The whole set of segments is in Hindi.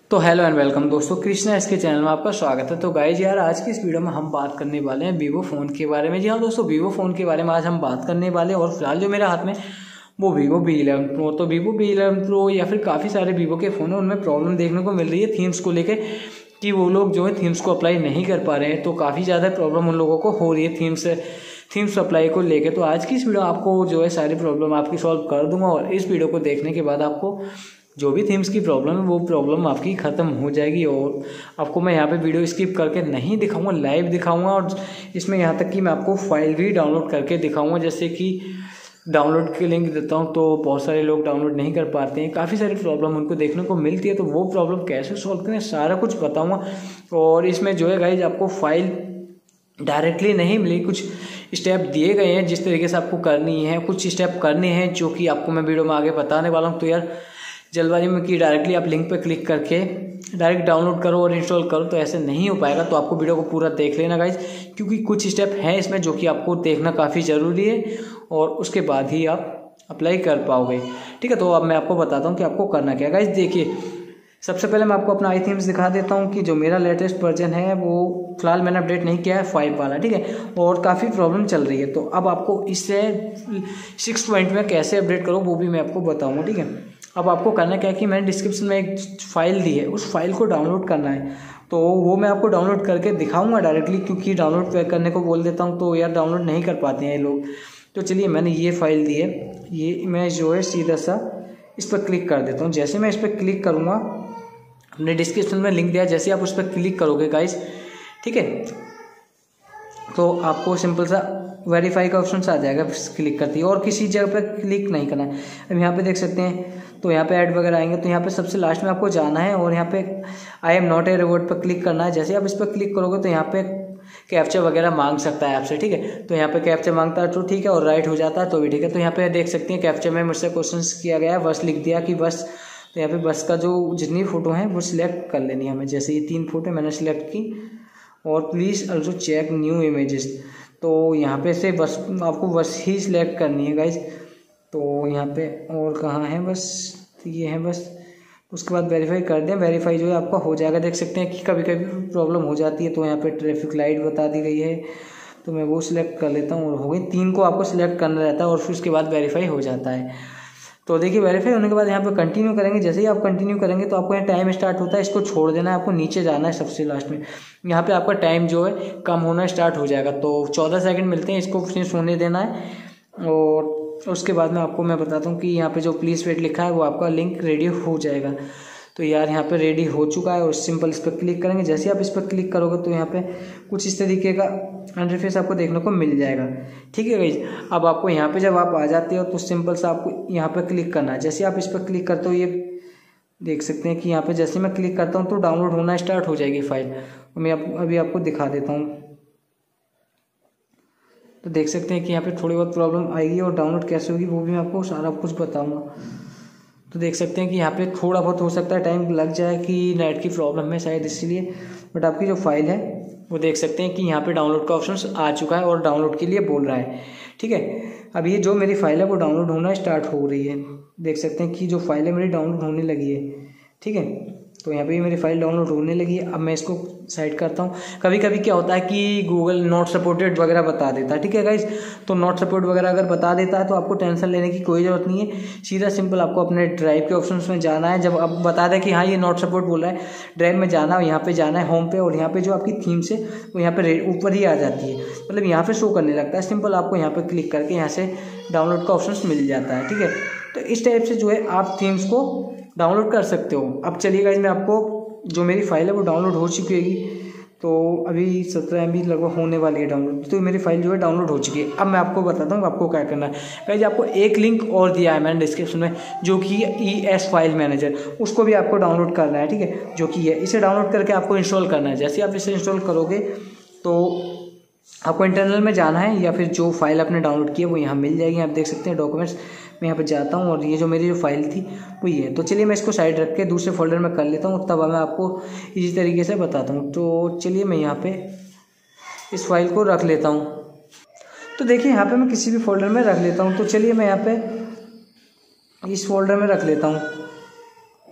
तो हेलो एंड वेलकम दोस्तों, कृष्णा इसके चैनल में आपका स्वागत है। तो गाइज यार, आज की इस वीडियो में हम बात करने वाले हैं वीवो फ़ोन के बारे में। जी हाँ दोस्तों, वीवो फ़ोन के बारे में आज हम बात करने वाले हैं। और फिलहाल जो मेरे हाथ में वो वीवो V11 प्रो। तो वीवो V11 प्रो या फिर काफ़ी सारे वीवो के फ़ोन हैं, उनमें प्रॉब्लम देखने को मिल रही है थीम्स को लेकर कि वो लोग जो है थीम्स को अप्लाई नहीं कर पा रहे हैं। तो काफ़ी ज़्यादा प्रॉब्लम उन लोगों को हो रही है थीम्स अप्लाई को लेकर। तो आज की इस वीडियो आपको जो है सारी प्रॉब्लम आपकी सॉल्व कर दूंगा, और इस वीडियो को देखने के बाद आपको जो भी थीम्स की प्रॉब्लम है वो प्रॉब्लम आपकी ख़त्म हो जाएगी। और आपको मैं यहाँ पे वीडियो स्किप करके नहीं दिखाऊंगा, लाइव दिखाऊंगा। और इसमें यहाँ तक कि मैं आपको फाइल भी डाउनलोड करके दिखाऊंगा, जैसे कि डाउनलोड की लिंक देता हूँ। तो बहुत सारे लोग डाउनलोड नहीं कर पाते हैं, काफ़ी सारी प्रॉब्लम उनको देखने को मिलती है। तो वो प्रॉब्लम कैसे सॉल्व करें सारा कुछ बताऊँगा। और इसमें जो है गाइज आपको फाइल डायरेक्टली नहीं मिली, कुछ स्टेप दिए गए हैं जिस तरीके से आपको करनी है, कुछ स्टेप करने हैं जो कि आपको मैं वीडियो में आगे बताने वाला हूँ। तो यार जल्दबाजी में कि डायरेक्टली आप लिंक पर क्लिक करके डायरेक्ट डाउनलोड करो और इंस्टॉल करो, तो ऐसे नहीं हो पाएगा। तो आपको वीडियो को पूरा देख लेना गाइज, क्योंकि कुछ स्टेप हैं इसमें जो कि आपको देखना काफ़ी ज़रूरी है, और उसके बाद ही आप अप्लाई कर पाओगे। ठीक है, तो अब मैं आपको बताता हूँ कि आपको करना क्या है। गाइज देखिए, सबसे पहले मैं आपको अपना आई थीम्स दिखा देता हूँ कि जो मेरा लेटेस्ट वर्जन है वो फिलहाल मैंने अपडेट नहीं किया है 5 वाला। ठीक है, और काफ़ी प्रॉब्लम चल रही है। तो अब आपको इससे 6 में कैसे अपडेट करो वो भी मैं आपको बताऊँगा। ठीक है, अब आपको करना क्या है कि मैंने डिस्क्रिप्शन में एक फाइल दी है, उस फाइल को डाउनलोड करना है। तो वो मैं आपको डाउनलोड करके दिखाऊंगा डायरेक्टली, क्योंकि डाउनलोड करने को बोल देता हूँ तो यार डाउनलोड नहीं कर पाते हैं ये लोग। तो चलिए, मैंने ये फाइल दी है, ये मैं जो है सीधा सा इस पर क्लिक कर देता हूँ। जैसे मैं इस पर क्लिक करूँगा, हमने डिस्क्रिप्शन में लिंक दिया, जैसे आप उस पर क्लिक करोगे गाइस, ठीक है, तो आपको सिंपल सा वेरीफाई का ऑप्शन आ जाएगा, क्लिक करती है। और किसी जगह पर क्लिक नहीं करना है। अब यहाँ पे देख सकते हैं, तो यहाँ पे ऐड वगैरह आएंगे, तो यहाँ पे सबसे लास्ट में आपको जाना है और यहाँ पे I am not a robot पर क्लिक करना है। जैसे आप इस पर क्लिक करोगे तो यहाँ पे कैप्चा वगैरह मांग सकता है आपसे। ठीक है, तो यहाँ पे कैप्चा मांगता है तो ठीक है, और राइट हो जाता है तो भी ठीक है। तो यहाँ पे देख सकते हैं कैप्चा में मुझसे क्वेश्चन किया गया है, बस लिख दिया कि बस। तो यहाँ पे बस का जो जितनी फ़ोटो हैं वो सिलेक्ट कर लेनी है हमें। जैसे ये 3 फोटो मैंने सिलेक्ट की, और please also check new images. तो यहाँ पे से बस आपको बस ही सिलेक्ट करनी है गाइज। तो यहाँ पे और कहाँ है, बस ये है बस। उसके बाद वेरीफाई कर दें, वेरीफाई जो है आपका हो जाएगा। देख सकते हैं कि कभी कभी प्रॉब्लम हो जाती है। तो यहाँ पे ट्रैफिक लाइट बता दी गई है, तो मैं वो सिलेक्ट कर लेता हूँ, और हो गई। 3 को आपको सिलेक्ट करना रहता है और फिर उसके बाद वेरीफाई हो जाता है। तो देखिए, वेरीफाई होने के बाद यहाँ पे कंटिन्यू करेंगे। जैसे ही आप कंटिन्यू करेंगे तो आपको यहाँ टाइम स्टार्ट होता है, इसको छोड़ देना है, आपको नीचे जाना है सबसे लास्ट में। यहाँ पे आपका टाइम जो है कम होना स्टार्ट हो जाएगा। तो 14 सेकंड मिलते हैं, इसको फिनिश होने देना है। और उसके बाद में आपको मैं बताता हूँ कि यहाँ पे जो प्लीज़ वेट लिखा है वो आपका लिंक रेडी हो जाएगा। तो यार यहाँ पे रेडी हो चुका है, और सिंपल इस पर क्लिक करेंगे। जैसे ही आप इस पर क्लिक करोगे तो यहाँ पे कुछ इस तरीके का इंटरफेस आपको देखने को मिल जाएगा। ठीक है गाइस, अब आपको यहाँ पे जब आप आ जाते हो तो सिंपल सा आपको यहाँ पे क्लिक करना है। जैसे आप इस पर क्लिक करते हो, ये देख सकते हैं कि यहाँ पे जैसे मैं क्लिक करता हूँ तो डाउनलोड होना स्टार्ट हो जाएगी फाइल। मैं अभी आपको दिखा देता हूँ। तो देख सकते हैं कि यहाँ पे थोड़ी बहुत प्रॉब्लम आएगी, और डाउनलोड कैसे होगी वो भी मैं आपको सारा कुछ बताऊँगा। तो देख सकते हैं कि यहाँ पे थोड़ा बहुत हो सकता है टाइम लग जाए, कि नेट की प्रॉब्लम है शायद इसलिए। बट आपकी जो फाइल है वो देख सकते हैं कि यहाँ पे डाउनलोड का ऑप्शन आ चुका है और डाउनलोड के लिए बोल रहा है। ठीक है, अब ये जो मेरी फाइल है वो डाउनलोड होना स्टार्ट हो रही है। देख सकते हैं कि जो फाइल है मेरी डाउनलोड होने लगी है। ठीक है, तो यहाँ पे भी मेरी फाइल डाउनलोड होने लगी है। अब मैं इसको साइड करता हूँ। कभी कभी क्या होता है कि गूगल नॉट सपोर्टेड वगैरह बता देता है। ठीक है गाइज, तो नॉट सपोर्ट वगैरह अगर बता देता है तो आपको टेंशन लेने की कोई ज़रूरत नहीं है। सीधा सिंपल आपको अपने ड्राइव के ऑप्शंस में जाना है। जब आप बता दें कि हाँ ये नॉट सपोर्ट बोल रहा है, ड्राइव में जाना है, यहाँ पे जाना है होम पे, और यहाँ पे जो आपकी थीम्स है वो यहाँ पे ऊपर ही आ जाती है, मतलब यहाँ पे शो करने लगता है। सिंपल आपको यहाँ पे क्लिक करके यहाँ से डाउनलोड का ऑप्शन मिल जाता है। ठीक है, तो इस टाइप से जो है आप थीम्स को डाउनलोड कर सकते हो। अब चलिए गाइज, मैं आपको जो मेरी फाइल है वो डाउनलोड हो चुकी है। तो अभी 17 MB लगभग होने वाली है डाउनलोड। तो मेरी फाइल जो है डाउनलोड हो चुकी है। अब मैं आपको बताता हूँ आपको क्या करना है। गाइज, आपको एक लिंक और दिया है मैंने डिस्क्रिप्शन में, जो कि ES फाइल मैनेजर, उसको भी आपको डाउनलोड करना है। ठीक है, जो कि है, इसे डाउनलोड करके आपको इंस्टॉल करना है। जैसे आप इसे इंस्टॉल करोगे तो आपको इंटरनल में जाना है, या फिर जो फाइल आपने डाउनलोड की है वो यहाँ मिल जाएगी। आप देख सकते हैं डॉक्यूमेंट्स, मैं यहाँ पे जाता हूँ, और ये जो मेरी जो फाइल थी वो ये है। तो चलिए मैं इसको साइड रख के दूसरे फोल्डर में कर लेता हूँ, तब मैं आपको इसी तरीके से बताता हूँ। तो चलिए मैं यहाँ पे इस फाइल को रख लेता हूँ। तो देखिए यहाँ पे मैं किसी भी फोल्डर में रख लेता हूँ। तो चलिए मैं यहाँ पे इस फोल्डर में रख लेता हूँ।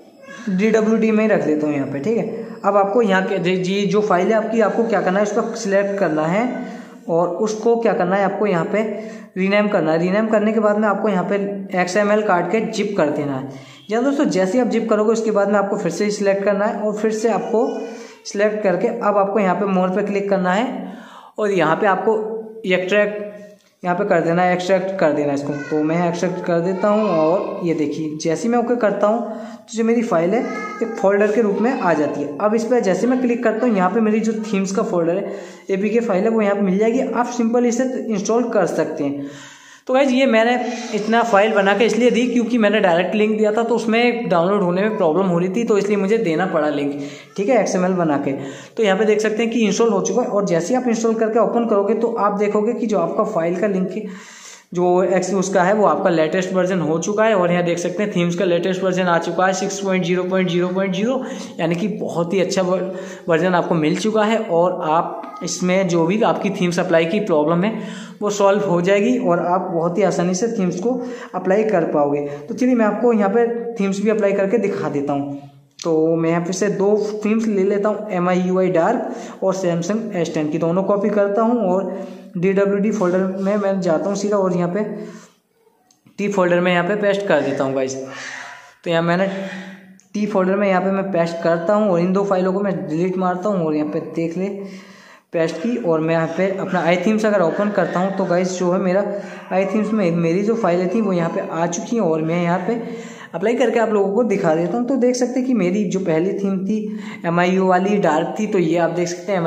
DWD में ही रख देता हूँ यहाँ पे, ठीक है। अब आपको यहाँ के जी जो फाइल है आपकी, आपको क्या करना है, उसको सिलेक्ट करना है और उसको क्या करना है, आपको यहाँ पे रीनेम करना है। रीनेम करने के बाद में आपको यहाँ पे XML काट के जिप कर देना है। या दोस्तों जैसे ही आप जिप करोगे उसके बाद में आपको फिर से सिलेक्ट करना है और फिर से आपको सिलेक्ट करके अब आपको यहाँ पे मोर पे क्लिक करना है और यहाँ पे आपको एक्सट्रैक्ट यहाँ पे कर देना है, एक्सट्रैक्ट कर देना है इसको। तो मैं एक्सट्रैक्ट कर देता हूँ और ये देखिए जैसे मैं ओके करता हूँ तो जो मेरी फाइल है एक फोल्डर के रूप में आ जाती है। अब इस पर जैसे मैं क्लिक करता हूँ यहाँ पे मेरी जो थीम्स का फोल्डर है, APK फाइल है, वो यहाँ पे मिल जाएगी। आप सिंपल इसे इंस्टॉल कर सकते हैं। तो गाइस ये मैंने इतना फाइल बना के इसलिए दी क्योंकि मैंने डायरेक्ट लिंक दिया था तो उसमें डाउनलोड होने में प्रॉब्लम हो रही थी, तो इसलिए मुझे देना पड़ा लिंक, ठीक है, XML बना के। तो यहाँ पे देख सकते हैं कि इंस्टॉल हो चुका है और जैसे ही आप इंस्टॉल करके ओपन करोगे तो आप देखोगे कि जो आपका फाइल का लिंक जो उसका है वो आपका लेटेस्ट वर्जन हो चुका है। और यहाँ देख सकते हैं थीम्स का लेटेस्ट वर्जन आ चुका है 6.0.0.0, यानी कि बहुत ही अच्छा वर्जन आपको मिल चुका है और आप इसमें जो भी आपकी थीम्स अप्लाई की प्रॉब्लम है वो सॉल्व हो जाएगी और आप बहुत ही आसानी से थीम्स को अप्लाई कर पाओगे। तो चलिए मैं आपको यहाँ पे थीम्स भी अप्लाई करके दिखा देता हूँ। तो मैं यहाँ पे से 2 थीम्स ले लेता हूँ, MIUI डार्क और सैमसंग S10 की, दोनों कॉपी करता हूँ और DWD फोल्डर में मैं जाता हूँ सीधा और यहाँ पे T फोल्डर में यहाँ पे पेस्ट कर देता हूँ गाइस। तो यहाँ मैंने T फोल्डर में यहाँ पे मैं पेस्ट करता हूँ और इन 2 फाइलों को मैं डिलीट मारता हूँ और यहाँ पे देख ले पेस्ट की। और मैं यहाँ पे अपना iThemes अगर ओपन करता हूँ तो गाइस जो है मेरा iThemes में मेरी जो फाइलें थी वो यहाँ पे आ चुकी हैं और मैं यहाँ पे अप्लाई करके आप लोगों को दिखा देता हूँ। तो देख सकते हैं कि मेरी जो पहली थीम थी MIUI वाली डार्क थी, तो ये आप देख सकते हैं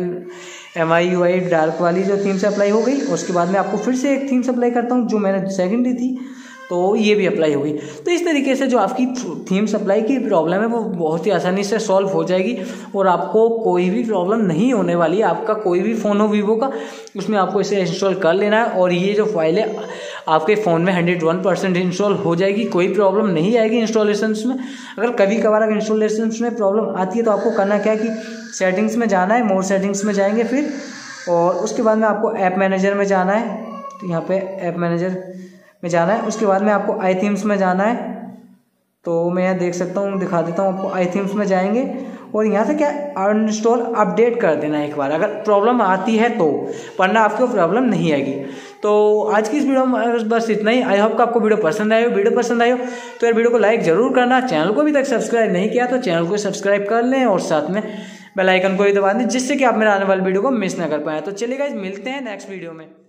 MIUI डार्क वाली जो थीम से अप्लाई हो गई। उसके बाद में आपको फिर से एक थीम से अप्लाई करता हूँ जो मैंने सेकेंडरी थी, तो ये भी अप्लाई हो गई। तो इस तरीके से जो आपकी थीम सप्लाई की प्रॉब्लम है वो बहुत ही आसानी से सॉल्व हो जाएगी और आपको कोई भी प्रॉब्लम नहीं होने वाली है। आपका कोई भी फ़ोन हो वीवो का, उसमें आपको इसे इंस्टॉल कर लेना है और ये जो फाइल है आपके फ़ोन में 101% इंस्टॉल हो जाएगी। कोई प्रॉब्लम नहीं आएगी इंस्टॉलेशंस में। अगर कभी कभार अगर इंस्टॉलेशंस में प्रॉब्लम आती है तो आपको करना क्या है कि सेटिंग्स में जाना है, मोर सेटिंग्स में जाएंगे फिर, और उसके बाद में आपको ऐप मैनेजर में जाना है। तो यहाँ पे ऐप मैनेजर में जाना है, उसके बाद में आपको iThemes में जाना है। तो मैं यहाँ देख सकता हूँ, दिखा देता हूँ आपको। iThemes में जाएंगे और यहाँ से क्या अनइंस्टॉल अपडेट कर देना एक बार, अगर प्रॉब्लम आती है तो, वरना आपको प्रॉब्लम नहीं आएगी। तो आज की इस वीडियो में बस इतना ही। आई होप कि आपको वीडियो पसंद आए हो। वीडियो पसंद आए हो तो यार वीडियो को लाइक जरूर करना। चैनल को अभी तक सब्सक्राइब नहीं किया तो चैनल को सब्सक्राइब कर लें और साथ में बेल आइकन को भी दबा दें, जिससे कि आप मेरे आने वाली वीडियो को मिस ना कर पाएँ। तो चलिए गाइस, मिलते हैं नेक्स्ट वीडियो में।